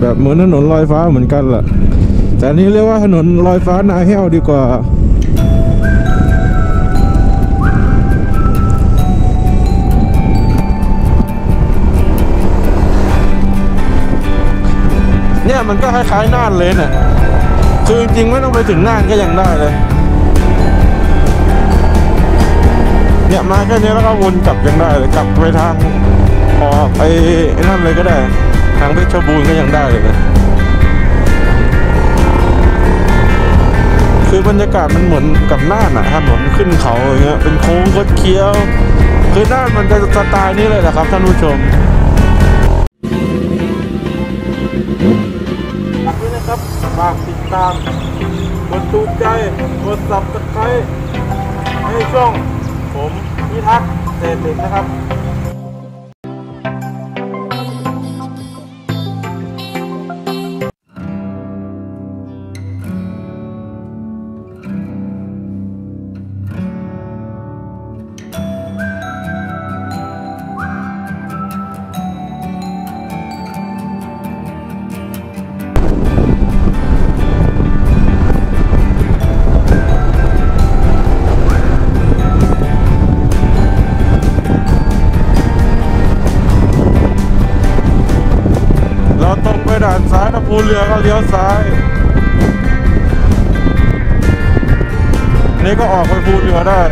แบบเหมือนถนนลอยฟ้าเหมือนกันแหละแต่นี้เรียกว่าถนนลอยฟ้านาแห้วดีกว่าเนี่ยมันก็คล้ายๆน่านเลยเนี่ยคือจริงๆไม่ต้องไปถึงน่านก็ยังได้เลยเนี่ยมาแค่นี้แล้วก็วนกลับยังได้เลยกลับไปทางออกไปนั่นเลยก็ได้ทางเพชรบูรณ์ก็ยังได้เลยนะคือบรรยากาศมันเหมือนกับน่านอะถนนขึ้นเขาอย่างเงี้ยเป็นโค้งคดเคี้ยวคือน่านมันจะสไตล์นี้เลยแหละครับท่านผู้ชมฝากด้วยนะครับฝากติดตามกดถูกใจกดSubscribeให้ช่องผมพิทักษ์เศรษฐกิจนะครับด่านซ้ายถ้าภูเรือก็เลี้ยวซ้ายนี่ก็ออกไปภูเรือได้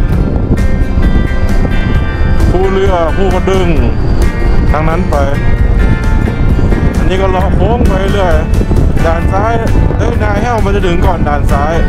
ภูเรือภูกระดึงทางนั้นไปอันนี้ก็เลาะโค้งไปเรื่อยด่านซ้ายนาแห้วมันจะถึงก่อนด่านซ้าย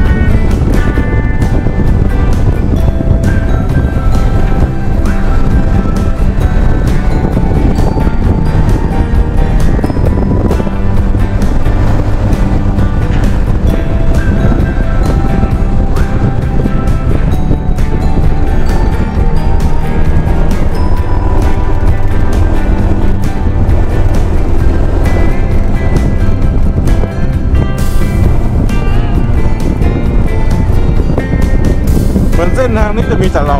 เส้นทางนี้จะมีแต่เรา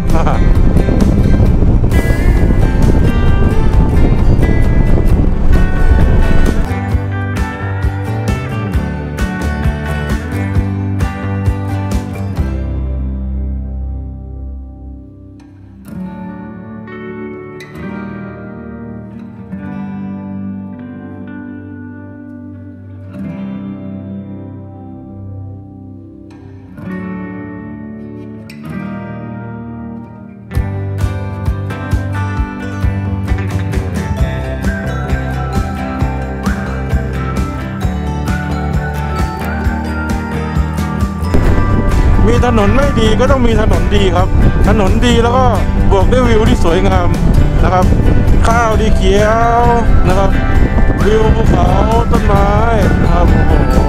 มีถนนไม่ดีก็ต้องมีถนนดีครับถนนดีแล้วก็บวกด้วยวิวที่สวยงามนะครับข้าวที่เขียวนะครับวิวภูเขาต้นไม้นะครับโอ้โห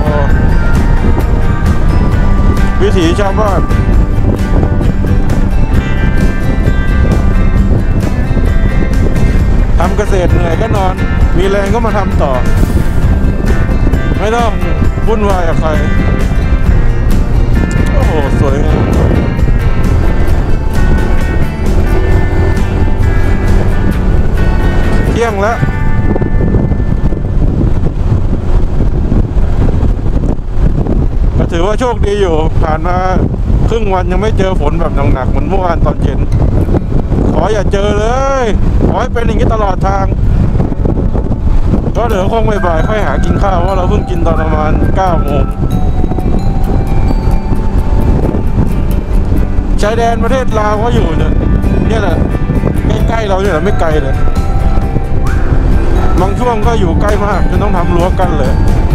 วิถีชาวบ้านทำเกษตรเหนื่อยก็นอนมีแรงก็มาทำต่อไม่ต้องวุ่นวายกับใครโอ้โหสวยงามเที่ยงแล้วก็ถือว่าโชคดีอยู่ผ่านมาครึ่งวันยังไม่เจอฝนแบบหนักๆเหมือนเมื่อวานตอนเย็นขออย่าเจอเลยขอให้เป็นอย่างนี้ตลอดทางก็เดี๋ยวคงบ่ายๆค่อยหากินข้าวเพราะเราเพิ่งกินตอนประมาณ 9 โมงชายแดนประเทศลาวก็อยู่เนี่ยแหละใกล้ๆเราเนี่ยไม่ไกลเลยบางช่วงก็อยู่ใกล้มากจนต้องทำรั้วกั้นเลย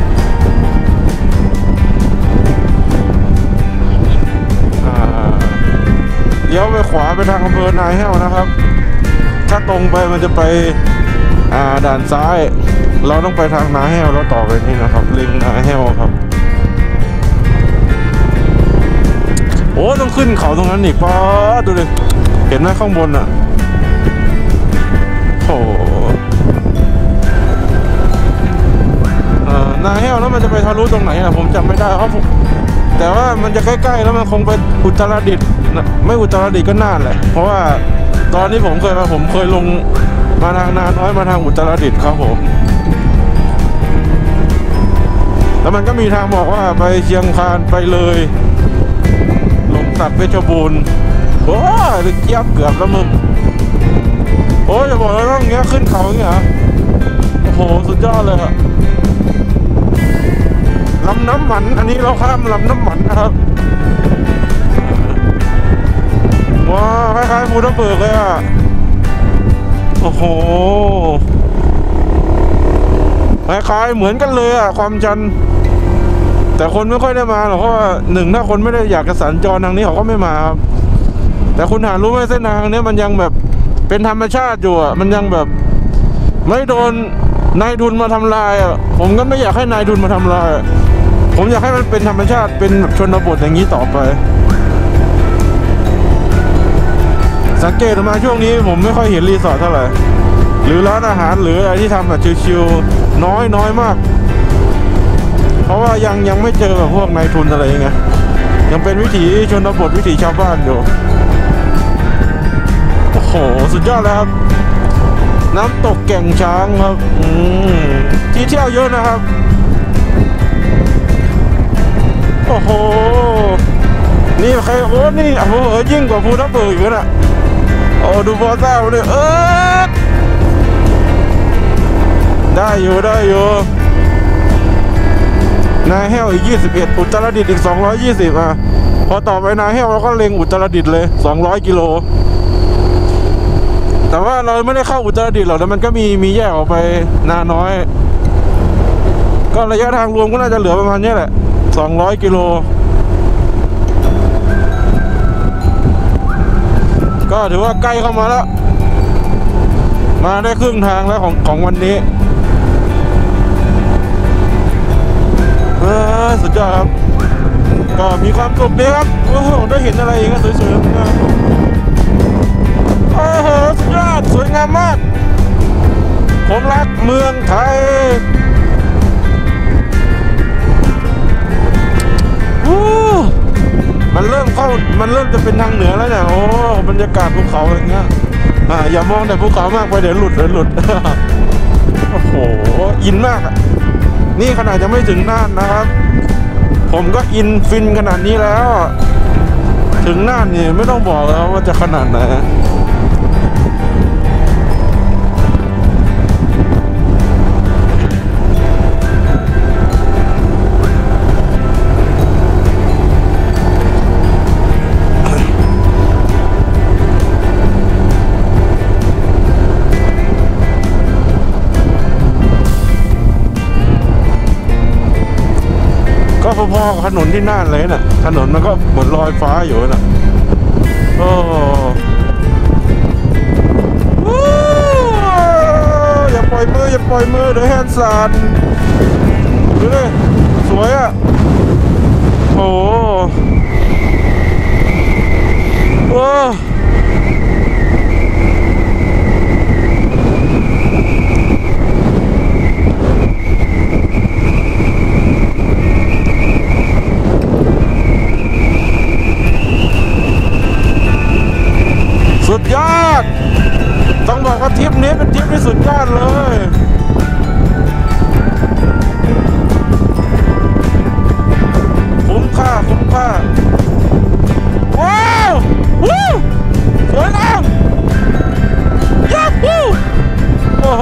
เลี้ยวไปขวาไปทางอำเภอนาแห้วนะครับถ้าตรงไปมันจะไปด่านซ้ายเราต้องไปทางนาแห้วแล้วต่อไปนี่นะครับลิงนาแห้วครับโอ้ต้องขึ้นเขาตรงนั้นอีกป๊อดดูเลยเห็นไหมข้างบนอ่ะโอ้นาแห้วแล้วมันจะไปทะลุตรงไหนอ่ะผมจำไม่ได้ครับแต่ว่ามันจะใกล้ๆแล้วมันคงไปอุตรดิตถ์ไม่อุตรดิตถ์ก็น่านแหละเพราะว่าตอนที่ผมเคยลงมาทางนาน้อยมาทางอุตรดิตถ์ครับผมแล้วมันก็มีทางบอกว่าไปเชียงคานไปเลยหลงสักเพชรบูรณ์โอ้ยเจี๊ยบเกือบแล้วมึงโอ้ยจะบอกเลยว่าอย่างเงี้ยขึ้นเขาอย่างเงี้ยโอ้โหสุดยอดเลยอะลำน้ำหมันอันนี้เราข้ามลำน้ำหมันนะครับว้าคล้ายๆภูทับเบิกเลยอะโอ้โหคล้ายๆเหมือนกันเลยอะความชันแต่คนไม่ค่อยได้มาหรอกเพราะว่าหนึ่งถ้าคนไม่ได้อยากจะสัญจรทางนี้เขาก็ไม่มาครับแต่คุณหารู้ไหมเส้นทางนี้มันยังแบบเป็นธรรมชาติอยู่อะมันยังแบบไม่โดนนายทุนมาทำลายอะผมก็ไม่อยากให้นายทุนมาทำลายผมอยากให้มันเป็นธรรมชาติเป็นแบบชนบทอย่างนี้ต่อไปสังเกตมาช่วงนี้ผมไม่ค่อยเห็นรีสอร์ทเท่าไหร่หรือร้านอาหารหรืออะไรที่ทำแบบชิวๆน้อยมากเพราะว่ายังไม่เจอแบบพวกนายทุนอะไรอย่างเงี้ยยังเป็นวิถีชนบทวิถีชาวบ้านอยู่โอ้โหสุดยอดแล้วครับน้ำตกแก่งช้างครับที่เที่ยวเยอะนะครับโอ้โหนี่ใครโอ้นี่โอ้โหยิ่งกว่าภูทับเบิกอีกนะโอ้ดูบอสเต้าเลยได้อยู่นาแห้วอีก21อุตรดิตถ์อีก220อ่ะพอต่อไปนาแห้วเราก็เล็งอุตรดิตถ์เลย200 กิโลแต่ว่าเราไม่ได้เข้าอุตรดิตถ์หรอกแต่มันก็มีแยกออกไปนาน้อยก็ระยะทางรวมก็น่าจะเหลือประมาณนี้แหละ200 กิโลก็ถือว่าใกล้เข้ามาแล้วมาได้ครึ่งทางแล้วของวันนี้สุดยอดครับก็มีความสุขดีครับโอ้โหได้เห็นอะไรอย่างเงี้ยสวยๆนะโอ้โหสุดยอดสวยงามมากผมรักเมืองไทยมันเริ่มจะเป็นทางเหนือแล้วเนี่ยโอ้บรรยากาศภูเขาอย่างเงี้ยอย่ามองแต่ภูเขามากไปเดี๋ยวหลุดโอ้โหอินมากอ่ะนี่ขนาดยังไม่ถึงน่านนะครับผมก็อินฟินขนาดนี้แล้วถึงน่านนี่ไม่ต้องบอกแล้วว่าจะขนาดไหนก็พอๆกับถนนที่น่านเลยน่ะถนนมันก็เหมือนลอยฟ้าอยู่น่ะโอ้อย่าปล่อยมือเดี๋ยวแฮนด์สั่นดูดิสวยอ่ะโอ้โหสุดยอดต้องบอกว่าทริปนี้เป็นทริปที่สุดยอดเลยคุ้มค่าว้าววู้สวยงามยับวู้โอ้โห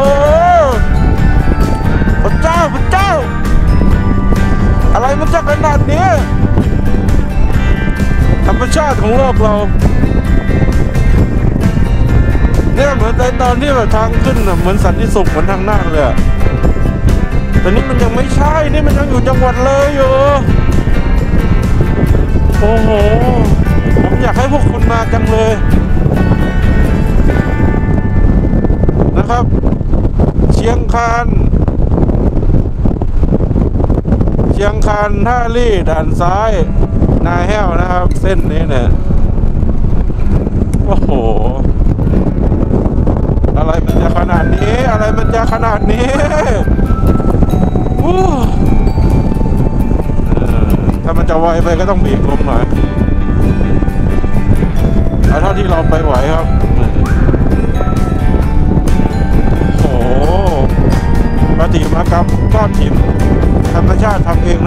พระเจ้าอะไรมันจะขนาดนี้ธรรมชาติของโลกเราเนี่ยเหมือนในตอนที่แบบทางขึ้นเหมือนสันติสุขเหมือนทางน่านเลยแต่นี่มันยังไม่ใช่นี่มันยังอยู่จังหวัดเลยอยู่โอ้โหผมอยากให้พวกคุณมาจังเลยนะครับ เชียงคานท่าลี่ด่านซ้ายนาแห้วนะครับเส้นนี้เนี่ยโอ้โหอะไรมันจะขนาดนี้ถ้ามันจะไวไปก็ต้องเบรกลงหน่อยเอาเท่าที่เราไปไหวครับโอ้โหปฏิมากรรมก้อนหินธรรมชาติทำเอง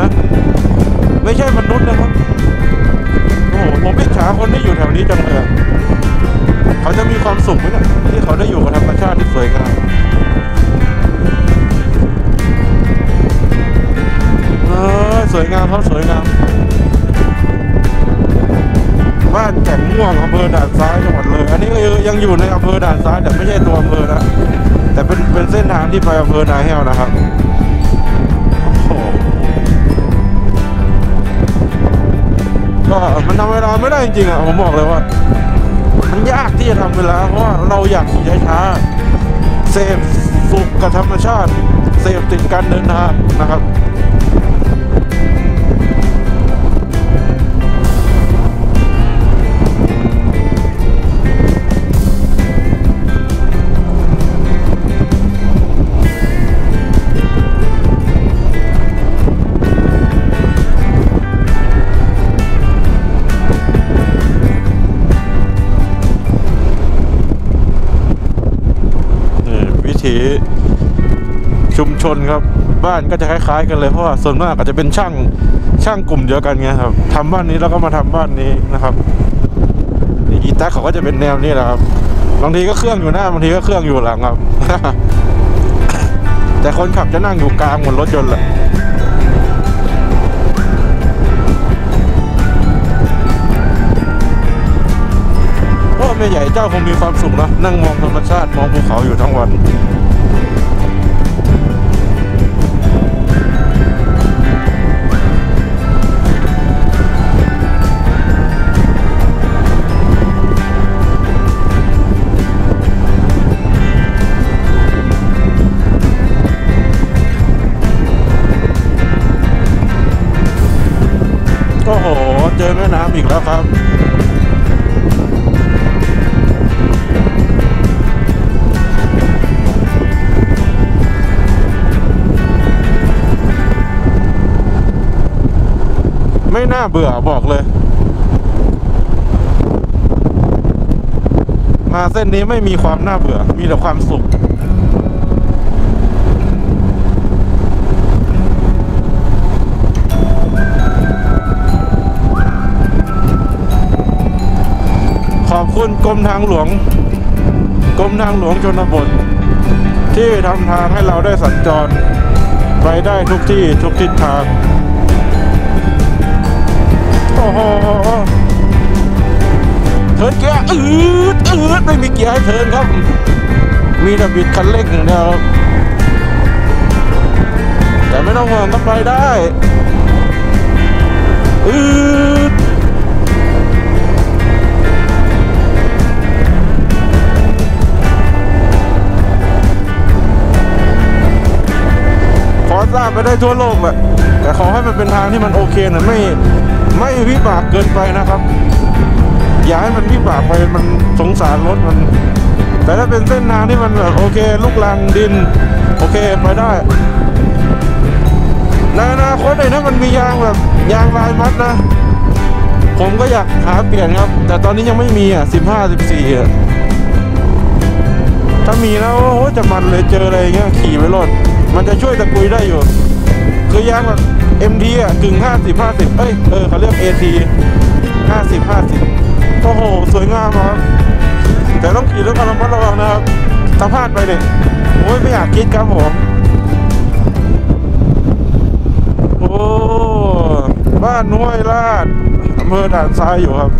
ไม่ใช่มนุษย์นะครับโอ้โหผมอิจฉาคนที่อยู่แถวนี้จังเลยอะเขาจะมีความสุขไหมเนี่ยที่เขาได้อยู่กับธรรมชาติที่สวยงามสวยงามครับสวยงามบ้านแก่งม่วงอำเภอด่านซ้ายจังหวัดเลยอันนี้ยังอยู่ในอำเภอด่านซ้ายแต่ไม่ใช่ตัวอำเภอนะแต่เป็นเส้นทางที่ไปอำเภอนาแห้วนะครับก็มันทำเวลาไม่ได้จริงๆอ่ะผมบอกเลยว่ามันยากที่จะทำเวลาเพราะว่าเราอยากขี่ช้าๆเสพสุขกับธรรมชาติเสพติดการเดินทางนะครับชุมชนครับบ้านก็จะคล้ายๆกันเลยเพราะว่าส่วนมากอาจจะเป็นช่างกลุ่มเดียวกันไงครับทำบ้านนี้แล้วก็มาทำบ้านนี้นะครับอีแท็กเขาก็จะเป็นแนวนี้แหละครับบางทีก็เครื่องอยู่หน้าบางทีก็เครื่องอยู่หลังครับ แต่คนขับจะนั่งอยู่กลางบนรถยนต์แหละโอ้แม่ใหญ่เจ้าคงมีความสุขนะนั่งมองธรรมชาติมองภูเขาอยู่ทั้งวันโอ้โหเจอแม่น้ำอีกแล้วครับไม่น่าเบื่อบอกเลยมาเส้นนี้ไม่มีความน่าเบื่อมีแต่ความสุขขอบคุณกรมทางหลวงชนบทที่ทำทางให้เราได้สัญจรไปได้ทุกที่ทุกทิศทางโอ้โหเทิร์นเกียร์อืดไม่มีเกียร์ให้เทิร์นครับมีแต่บิดคันเร่งอย่างเดียวแต่ไม่ต้องห่วงก็ไปได้ทราบไปได้ทั่วโลกแหละแต่ขอให้มันเป็นทางที่มันโอเคหน่อยไม่วิบากเกินไปนะครับอย่าให้มันวิบากไปมันสงสารรถมันแต่ถ้าเป็นเส้นทางที่มันแบบโอเคลูกรังดินโอเคไปได้ในอนาคตถ้ามันมียางแบบยางลายมัดนะผมก็อยากหาเปลี่ยนครับแต่ตอนนี้ยังไม่มีอ่ะ15-14อ่ะถ้ามีแล้วโอ้จะมันเลยเจออะไรเงี้ยขี่ไปรถมันจะช่วยตะกุยได้อยู่คือยางแบบ MT อ่ะกึ่ง50-50เขาเรียก AT 50-50โอ้โหสวยงามครับแต่ต้องขี่ด้วยความระมัดระวังนะครับถ้าพลาดไปเนี่ยโอ้ยไม่อยากคิดครับผมโอ้บ้านห้วยลาดอำเภอด่านซ้ายอยู่ครับ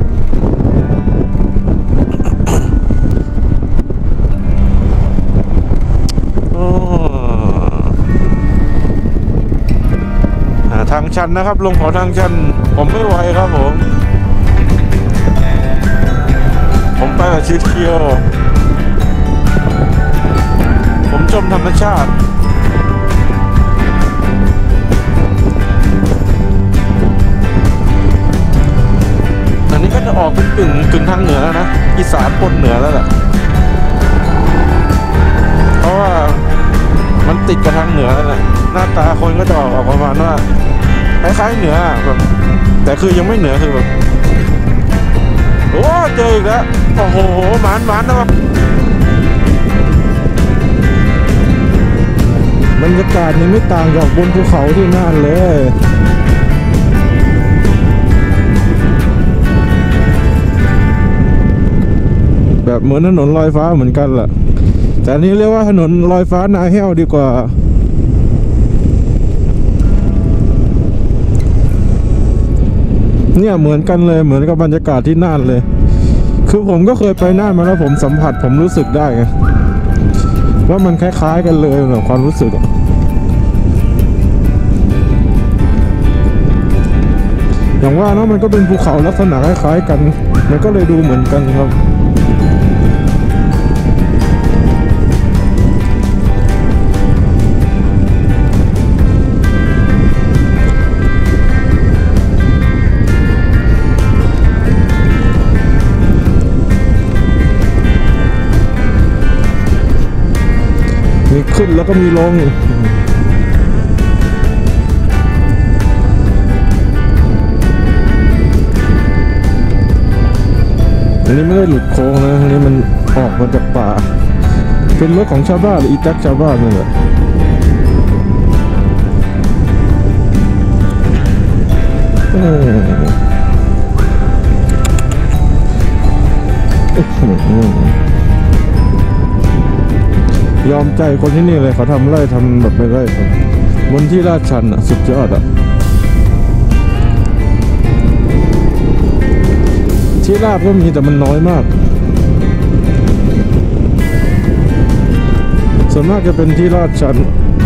ทางชันนะครับลงเขาทางชันผมไม่ไหวครับผมไปแบบชิวๆผมชมธรรมชาติอันนี้ก็จะออกเป็นกึ่งทางเหนือแล้วนะอีสานปนเหนือแล้วแหละเพราะว่ามันติดกับทางเหนือแล้วแหละหน้าตาคนก็จะออกประมาณว่าคล้ายๆเหนือแบบแต่คือยังไม่เหนือคือแบบโอ้เจออีกแล้วโอ้โหหมานนะครับบรรยากาศนี่ไม่ต่างจากบนภูเขาที่น่านเลยแบบเหมือนถนนลอยฟ้าเหมือนกันแหละแต่อันนี้เรียกว่าถนนลอยฟ้านาแห้วดีกว่าเนี่ยเหมือนกันเลยเหมือนกับบรรยากาศที่น่านเลยคือผมก็เคยไปน่านมาแล้วผมสัมผัสผมรู้สึกได้ไงว่ามันคล้ายๆกันเลยแบบความรู้สึกอย่างว่านะมันก็เป็นภูเขาลักษณะคล้ายๆกันมันก็เลยดูเหมือนกันครับมีขึ้นแล้วก็มีลงอันนี้ไม่ได้หลุดโค้งนะอันนี้มันออกมาจากป่าเป็นรถของชาวบ้านหรืออีแท็กชาวบ้านนี่แหละยอมใจคนที่นี่เลยเขาทำไร่ทำแบบไม่ไร่บนที่ลาดชันอ่ะสุดยอดอ่ะที่ราบก็มีแต่มันน้อยมากส่วนมากจะเป็นที่ลาดชัน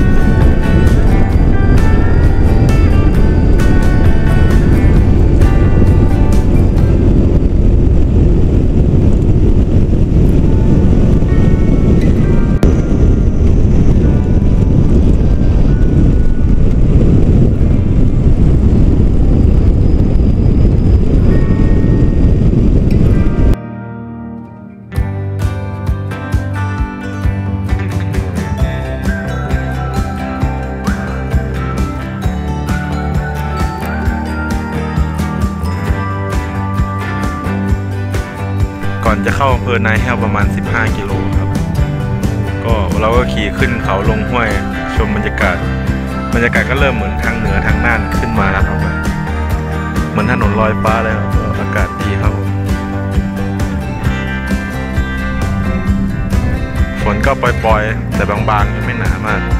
ก่อนจะเข้าอำเภอนายแห้วประมาณ15 กิโลครับก็เราก็ขี่ขึ้นเขาลงห้วยชมบรรยากาศก็เริ่มเหมือนทางเหนือทางน่านขึ้นมาแล้วครับเหมือนถนนลอยฟ้าเลยครับอากาศดีครับฝนก็ปล่อยๆแต่บางๆยังไม่หนามาก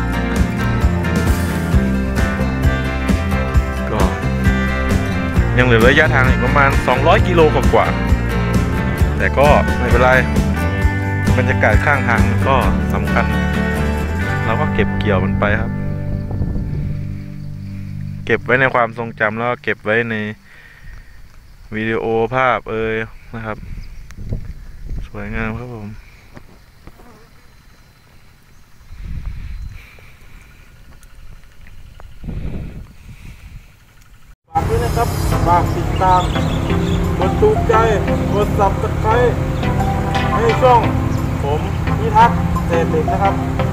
ก็ยังเหลือระยะทางอีกประมาณ200 กิโลกว่าแต่ก็ไม่เป็นไรบรรยากาศข้างทางก็สำคัญเราก็เก็บเกี่ยวมันไปครับเก็บไว้ในความทรงจำแล้วก็เก็บไว้ในวิดีโอภาพนะครับสวยงามครับผมฝากด้วยนะครับฝากติดตามกดถูกใจกดซับสไครบ์ให้ช่องผมพิทักษ์เศรษฐกิจนะครับ